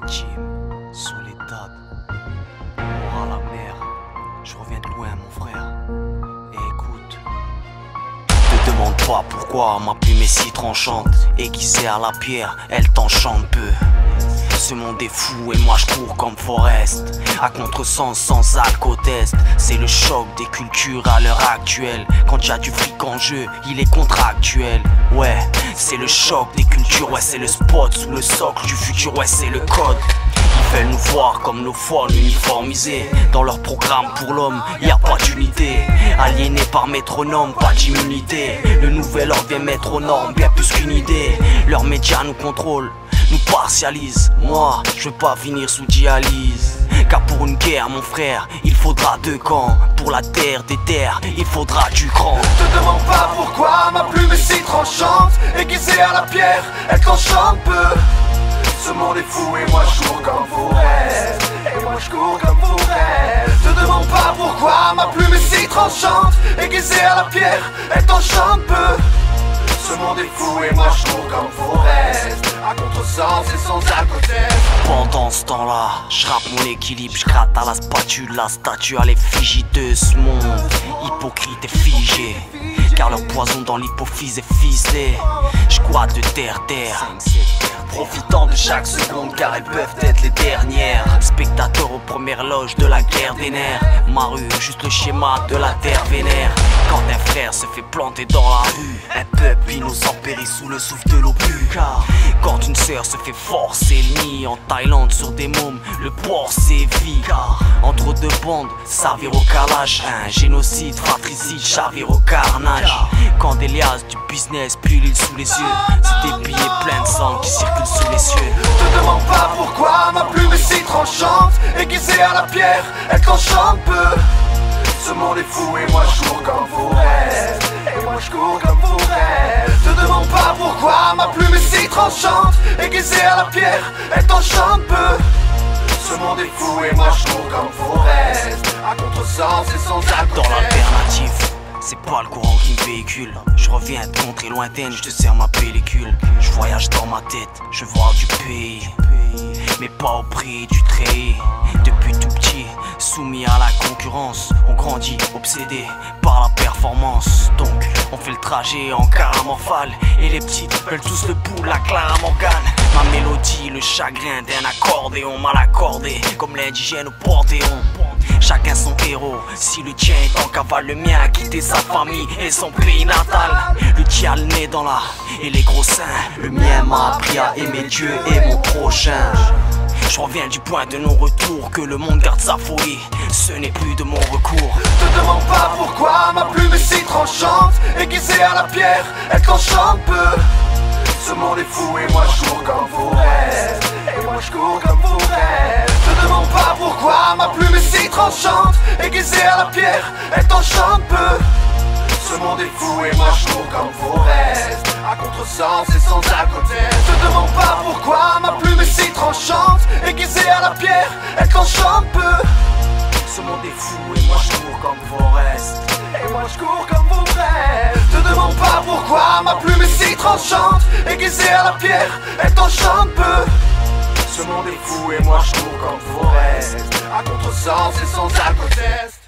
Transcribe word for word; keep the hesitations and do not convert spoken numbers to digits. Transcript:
Jim, Soledad, mort à la mer. Je reviens de loin, mon frère. Et écoute, te demande pas pourquoi ma plume est si tranchante. Aiguisée à la pierre, elle t'enchante peu. Ce monde est fou et moi je cours comme Forrest. À contresens, sans alcotest. C'est le choc des cultures à l'heure actuelle. Quand y'a du fric en jeu, il est contractuel. Ouais, c'est le choc des cultures. Ouais, c'est le spot sous le socle du futur. Ouais, c'est le code. Ils veulent nous voir comme nos folles uniformisées. Dans leur programme pour l'homme, y a pas d'unité. Aliénés par métronome, pas d'immunité. Le nouvel ordre vient mettre aux normes bien plus qu'une idée. Leurs médias nous contrôlent, nous parcialisent. Moi, je veux pas finir sous dialyse. Car pour une guerre, mon frère, il faudra deux camps. Pour la terre des terres, il faudra du cran. Te demande pas pourquoi ma plume est si tranchante. Aiguisée à la pierre, elle t'enchante peu. Ce monde est fou et moi je cours comme Forrest. Et moi je cours comme Forrest. Te demande pas pourquoi ma plume est si tranchante. Aiguisée à la pierre, elle t'enchante peu. Ce monde est fou et moi je cours comme Forrest. À contresens et sans alcotest. Pendant ce temps-là, je rappe mon équilibre, je gratte à la spatule, la statue à l'effigie de ce monde hypocrite et figé. Car leur poison dans l'hypophyse est ficelé. Je crois de terre terre, profitant de chaque seconde car elles peuvent être les dernières. Spectateurs aux premières loges de la guerre des nerfs. Ma rue, juste le schéma de la terre vénère. Quand un frère se fait planter dans la rue, un peuple innocent périt sous le souffle de l'obus. Car quand une sœur se fait forcer le nid en Thaïlande sur des mômes, le port sévit. Car entre deux bandes, ça vire au calage. Un génocide, fratricide, chavire au carnage. Quand des liasses du business pullulent sous les yeux, c'est des billets pleins de sang qui circulent sous les cieux. Te demande pas pourquoi ma plume est si tranchante. Aiguisée à la pierre, elle t'enchante peu. Ce monde est fou et moi je cours comme Forrest. Et moi je cours comme Forrest. Te demande pas pourquoi ma plume est si tranchante. Aiguisée à la pierre, elle t'enchante peu. Ce monde est fou et moi je cours comme Forrest. À contresens et sans alcotest. Dans l'alternative, c'est pas le courant qui me véhicule. Je reviens de contrées lointaines, je te sers ma pellicule. Je voyage dans ma tête, je vois du pays, mais pas au prix du trait. Depuis tout petit, soumis à la concurrence, on grandit obsédé par la performance. Donc on fait le trajet en caramorphale. Et les petites veulent tous le pouls, la Clara Morgane. Ma mélodie, le chagrin d'un accordéon mal accordé, comme l'indigène au Panthéon. Chacun son héros, si le tien est en cavale, le mien a quitté sa famille et son pays natal. Le diable né dans la et les gros seins, le mien m'a appris à aimer Dieu et mon prochain. Je reviens du point de non-retour, que le monde garde sa folie, ce n'est plus de mon recours. Te demande pas pourquoi ma plume est si tranchante. Aiguisée à la pierre, elle t'enchante peu. Ce monde est fou et moi je cours comme Forrest. Et moi je cours comme Forrest. Te demande pas pourquoi ma plume est si tranchante. Aiguisée à la pierre, elle t'enchante peu. Ce monde est fou et moi je cours comme Forrest. À contresens et sans alcotest. Te demande pas pourquoi ma plume est si tranchante. Aiguisée à la pierre, elle t'enchante peu. Ce monde est fou et moi je cours comme Forrest. Et moi je cours comme Forrest. Te demande pas pourquoi ma plume est si tranchante. Aiguisée à la pierre, elle t'enchante peu. Ce monde est fou et moi je cours comme Forrest. À contresens et sans alcotest.